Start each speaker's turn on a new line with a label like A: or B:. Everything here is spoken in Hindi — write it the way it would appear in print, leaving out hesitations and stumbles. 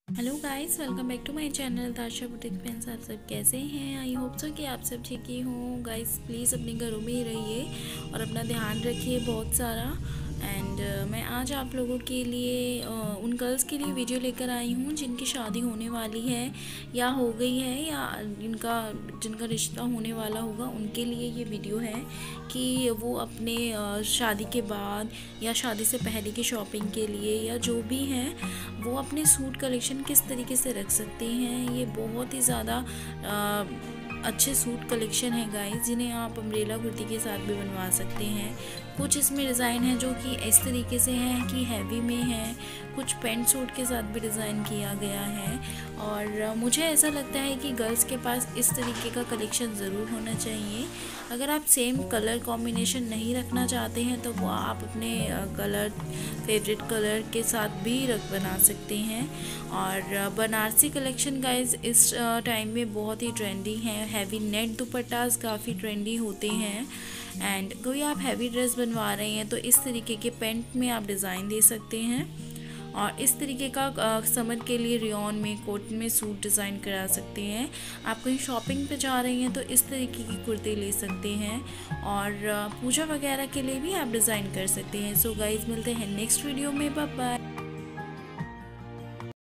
A: Hello guys, welcome back to my channel Tasha boutique friends. आप सब कैसे हैं? आई होप सो कि आप सब ठीक ही हों। गाइस प्लीज़ अपने घरों में ही रहिए और अपना ध्यान रखिए बहुत सारा। एंड मैं आज आप लोगों के लिए उन गर्ल्स के लिए वीडियो लेकर आई हूँ जिनकी शादी होने वाली है या हो गई है, या जिनका रिश्ता होने वाला होगा, उनके लिए ये वीडियो है कि वो अपने शादी के बाद या शादी से पहले की शॉपिंग के लिए या जो भी है वो अपने सूट कलेक्शन किस तरीके से रख सकते हैं। ये बहुत ही ज़्यादा अच्छे सूट कलेक्शन है गाइस, जिन्हें आप अम्ब्रेला कुर्ती के साथ भी बनवा सकते हैं। कुछ इसमें डिज़ाइन है जो कि इस तरीके से हैं कि हैवी में है, कुछ पेंट सूट के साथ भी डिज़ाइन किया गया है। और मुझे ऐसा लगता है कि गर्ल्स के पास इस तरीके का कलेक्शन ज़रूर होना चाहिए। अगर आप सेम कलर कॉम्बिनेशन नहीं रखना चाहते हैं तो वो आप अपने कलर फेवरेट कलर के साथ भी बना सकते हैं। और बनारसी कलेक्शन गाइस इस टाइम में बहुत ही ट्रेंडी हैं। हैवी नेट दुपट्टास काफ़ी ट्रेंडी होते हैं। एंड कोई आप हैवी ड्रेस बनवा रहे हैं तो इस तरीके के पेंट में आप डिज़ाइन दे सकते हैं। और इस तरीके का समर के लिए रियॉन में कॉटन में सूट डिज़ाइन करा सकते हैं। आप कहीं शॉपिंग पे जा रही हैं तो इस तरीके की कुर्ते ले सकते हैं। और पूजा वगैरह के लिए भी आप डिज़ाइन कर सकते हैं। सो गाइस, मिलते हैं नेक्स्ट वीडियो में। Bye bye.